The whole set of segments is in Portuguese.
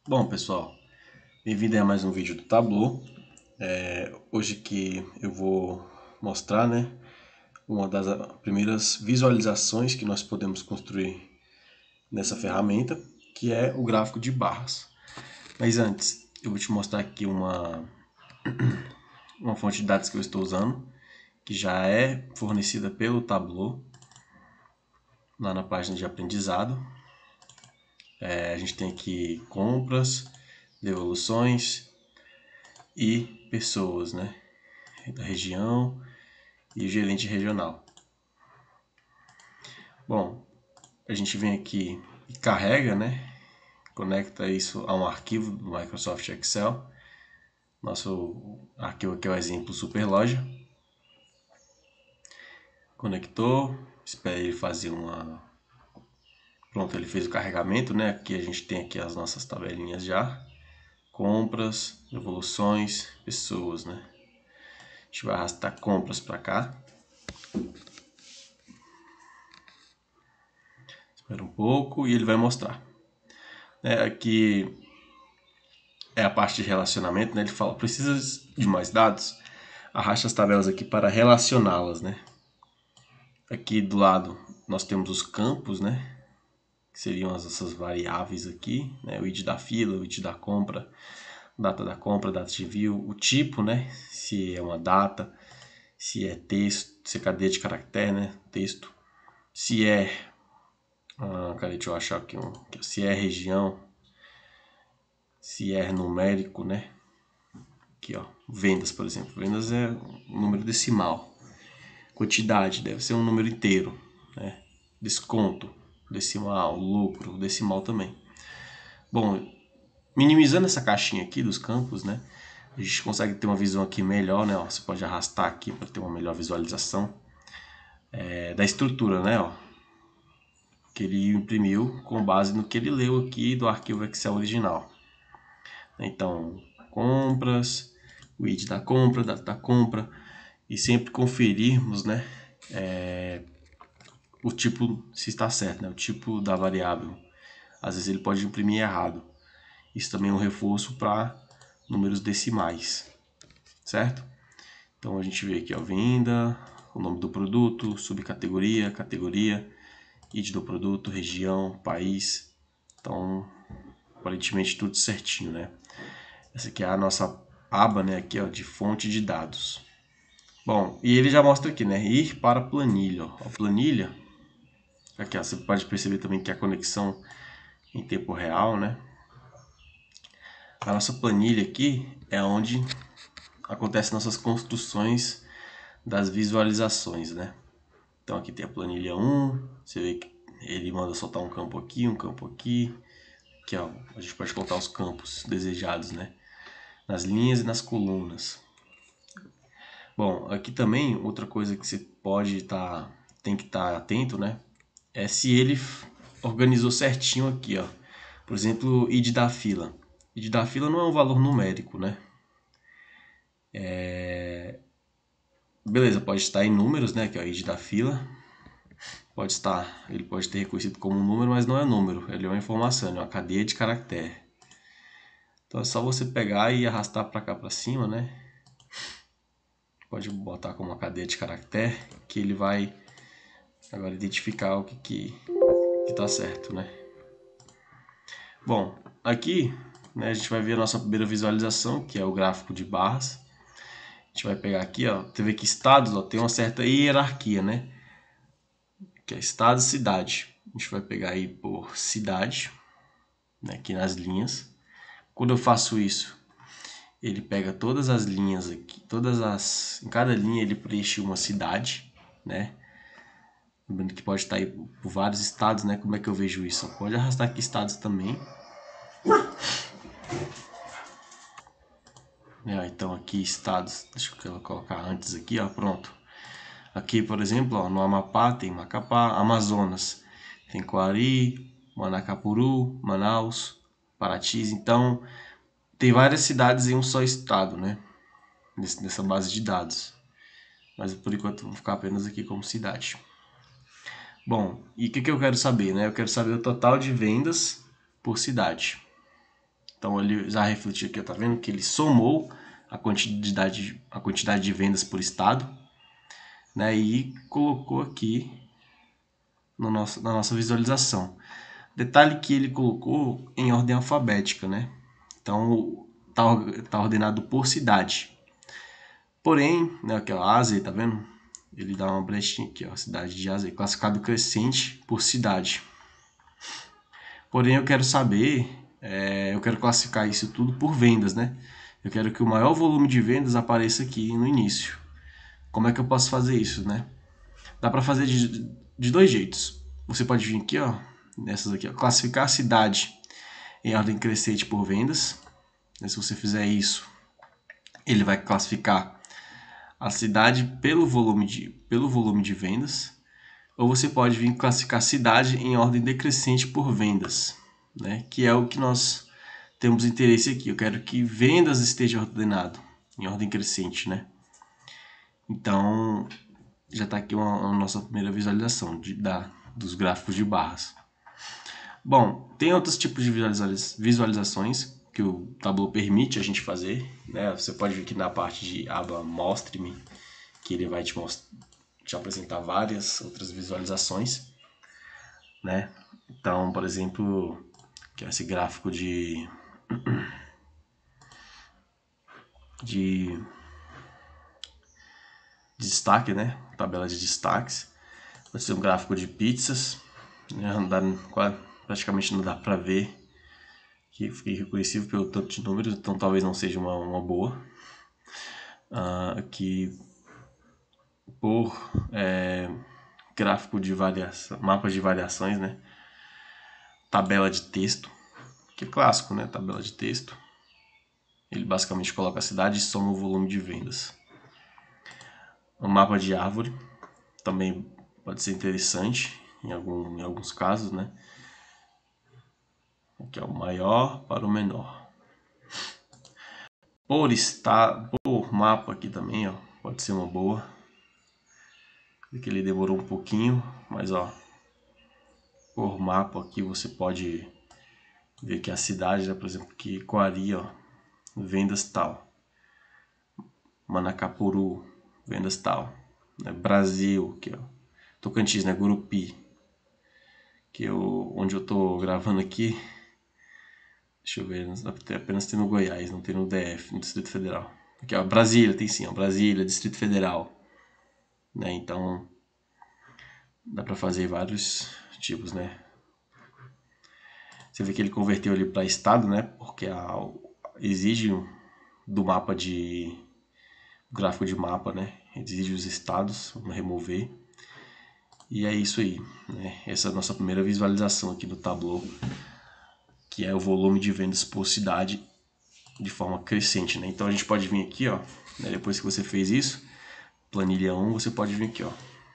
Bom, pessoal, bem-vindo a mais um vídeo do Tableau. Hoje que eu vou mostrar, uma das primeiras visualizações que nós podemos construir nessa ferramenta, que é o gráfico de barras. Mas antes, eu vou te mostrar aqui uma fonte de dados que eu estou usando, que já é fornecida pelo Tableau, lá na página de aprendizado. A gente tem aqui compras, devoluções e pessoas, da região e o gerente regional. Bom, a gente vem aqui e carrega, conecta isso a um arquivo do Microsoft Excel. Nosso arquivo aqui é o exemplo Superloja. Conectou, espera ele fazer uma... Pronto, ele fez o carregamento, Aqui a gente tem aqui as nossas tabelinhas já. Compras, devoluções, pessoas, A gente vai arrastar compras para cá. Espera um pouco e ele vai mostrar. Aqui é a parte de relacionamento, Ele fala, precisa de mais dados? Arraste as tabelas aqui para relacioná-las, Aqui do lado nós temos os campos, Que seriam essas variáveis aqui, O id da fila, o id da compra, data de envio, o tipo, Se é uma data, se é texto, se é cadeia de caractere, Texto. Se é... cadê? Deixa eu achar aqui se é região, se é numérico, Aqui, ó, vendas, por exemplo. Vendas é um número decimal. Quantidade deve ser um número inteiro, Desconto, decimal, lucro, decimal também. Bom, minimizando essa caixinha aqui dos campos, A gente consegue ter uma visão aqui melhor, Ó, você pode arrastar aqui para ter uma melhor visualização da estrutura, Ó, que ele imprimiu com base no que ele leu aqui do arquivo Excel original. Então, compras, o id da compra, data da compra, e sempre conferirmos, o tipo, se está certo, o tipo da variável. Às vezes ele pode imprimir errado. Isso também é um reforço para números decimais, certo? Então a gente vê aqui, ó, venda, o nome do produto, subcategoria, categoria, id do produto, região, país. Então, aparentemente tudo certinho, Essa aqui é a nossa aba, aqui, ó, de fonte de dados. Bom, e ele já mostra aqui, ir para a planilha. Ó. A planilha, aqui, ó, você pode perceber também que a conexão em tempo real, A nossa planilha aqui é onde acontecem nossas construções das visualizações, Então aqui tem a planilha 1, você vê que ele manda soltar um campo aqui, um campo aqui. Aqui, ó, a gente pode colocar os campos desejados, Nas linhas e nas colunas. Bom, aqui também outra coisa que você tem que estar atento, É se ele organizou certinho aqui, ó. Por exemplo, id da fila. Id da fila não é um valor numérico, Beleza, pode estar em números, Que é o id da fila. Ele pode ter reconhecido como um número, mas não é número. Ele é uma informação, é uma cadeia de caractere. Então é só você pegar e arrastar para cá para cima, Pode botar como uma cadeia de caractere, que ele vai agora identificar o que está certo, Bom, aqui, a gente vai ver a nossa primeira visualização, que é o gráfico de barras. A gente vai pegar aqui, ó, você vê que estados, ó, tem uma certa hierarquia, Que é estado e cidade. A gente vai pegar aí por cidade, aqui nas linhas. Quando eu faço isso, ele pega todas as linhas aqui, em cada linha ele preenche uma cidade, Lembrando que pode estar aí por vários estados, Como é que eu vejo isso? Pode arrastar aqui estados também. Então aqui estados, deixa eu colocar antes aqui, ó, pronto. Aqui, por exemplo, ó, no Amapá tem Macapá, Amazonas, tem Coari, Manacapuru, Manaus, Paraty. Então, tem várias cidades em um só estado, Nessa base de dados. Mas por enquanto vamos ficar apenas aqui como cidade. Bom, e o que eu quero saber, Eu quero saber o total de vendas por cidade. Então ele já refletiu aqui, tá vendo? Que ele somou a quantidade de vendas por estado, né? E colocou aqui na nossa visualização. Detalhe que ele colocou em ordem alfabética, né? Então tá ordenado por cidade. Porém, né, aqui ó, Ásia, tá vendo? Ele dá uma brechinha aqui, ó, cidade de Ásia, classificado crescente por cidade. Porém, eu quero saber, eu quero classificar isso tudo por vendas, né? Eu quero que o maior volume de vendas apareça aqui no início. Como é que eu posso fazer isso, né? Dá para fazer de dois jeitos. Você pode vir aqui, ó, nessas aqui, ó, classificar a cidade em ordem crescente por vendas. Se você fizer isso, ele vai classificar a cidade pelo volume de vendas. Ou você pode vir classificar a cidade em ordem decrescente por vendas, né? Que é o que nós temos interesse aqui. Eu quero que vendas esteja ordenado em ordem crescente, né? Então, já está aqui a nossa primeira visualização dos gráficos de barras. Bom, tem outros tipos de visualizações que o Tableau permite a gente fazer, né? Você pode vir aqui na parte de aba Mostre-me, que ele vai te apresentar várias outras visualizações, né? Então, por exemplo, que é esse gráfico de destaque, né? Tabela de destaques. Pode ser um gráfico de pizzas, né? Praticamente não dá para ver, que fiquei reconhecível pelo tanto de números, então talvez não seja uma boa. Aqui por gráfico de variação, mapas de variações, né? Tabela de texto, que é clássico, né? Tabela de texto. Ele basicamente coloca a cidade e soma o volume de vendas. Um mapa de árvore também pode ser interessante em alguns casos, né? Aqui é o maior para o menor. Por mapa aqui também, ó, pode ser uma boa. Aqui ele demorou um pouquinho, mas ó, por mapa aqui você pode ver que a cidade, né, por exemplo, que Coari, ó, vendas tal. Manacapuru, vendas tal. Né? Brasil, que ó, Tocantins, né, Gurupi, que onde eu tô gravando aqui. Deixa eu ver, apenas tem no Goiás, não tem no DF, no Distrito Federal. Aqui, ó, Brasília, tem sim, ó, Brasília, Distrito Federal. Né? Então, dá para fazer vários tipos, né? Você vê que ele converteu ali para estado, né? Porque exige do mapa gráfico de mapa, né? Exige os estados, vamos remover. E é isso aí, né? Essa é a nossa primeira visualização aqui no Tableau, que é o volume de vendas por cidade de forma crescente, né? Então a gente pode vir aqui, ó, né? Depois que você fez isso, planilha 1, você pode vir aqui, ó,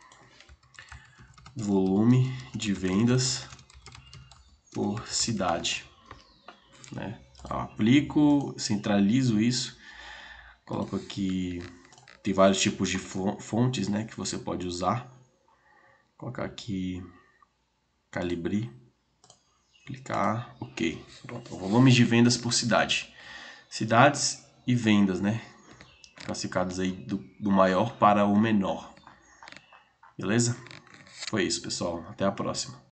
volume de vendas por cidade, né? Eu aplico, centralizo isso, coloco aqui, tem vários tipos de fontes, né, que você pode usar. Vou colocar aqui Calibri, clicar, ok. Pronto, volumes de vendas por cidade. Cidades e vendas, né? Classificados aí do maior para o menor. Beleza? Foi isso, pessoal. Até a próxima.